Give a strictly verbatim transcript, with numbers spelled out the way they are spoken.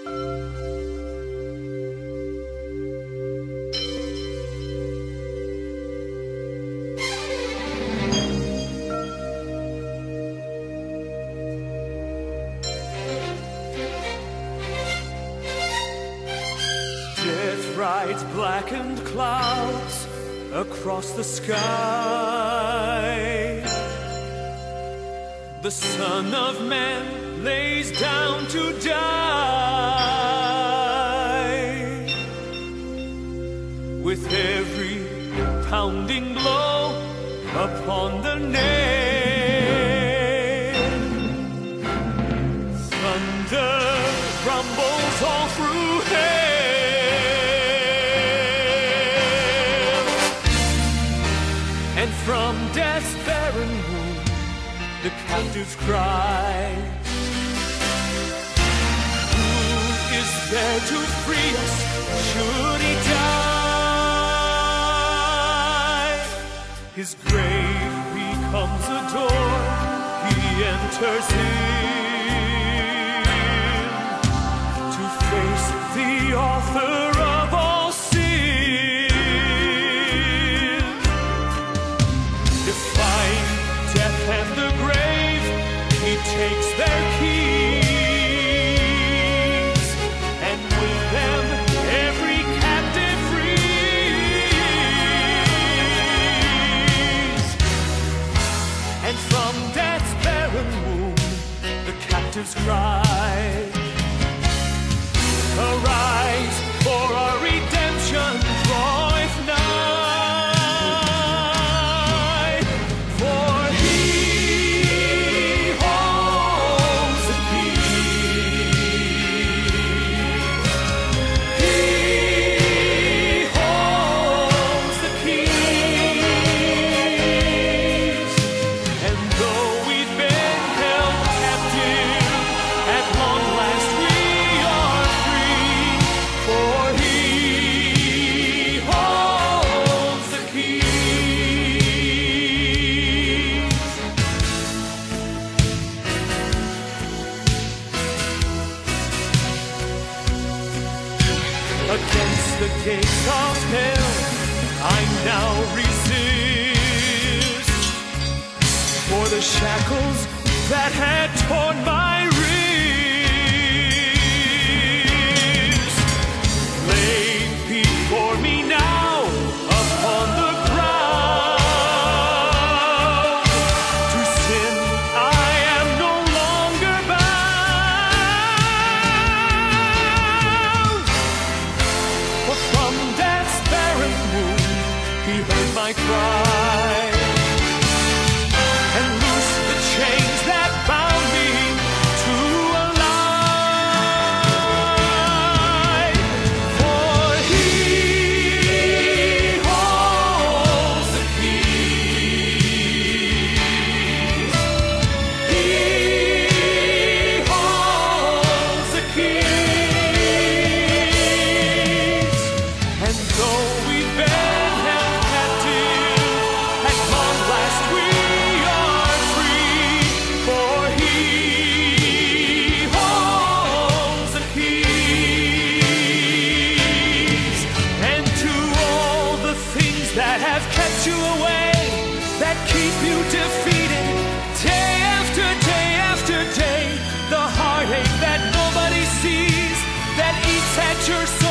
Death rides blackened clouds across the sky. The Son of Man lays down to die. With every pounding blow upon the nail, thunder rumbles all through hell. And from death's barren womb, the captives cry, who is there to free us, should he die? His grave becomes a door, he enters in, to face the author of all sin. Defying death and the grave, he takes their keys, and with them every captive frees. And from death's barren womb, the captives cry, arise, for our redemption draweth nigh. For he holds the keys. He holds the keys. And though we've been held captive, at long last we are free. For he holds the keys. Against the gates of hell I now resist, for the shackles that had torn my wrists lay before me now upon the ground. To sin I am no longer bound, for from death's barren womb he heard my cry, and loosed the chains that bound me to a lie. For he holds the keys. He holds the keys. And though we've been held captive, at long last we are free. For he holds the keys. And to all the things that have kept you away, that keep you defeated, day after day after day, the heartache that nobody sees, that eats at your soul,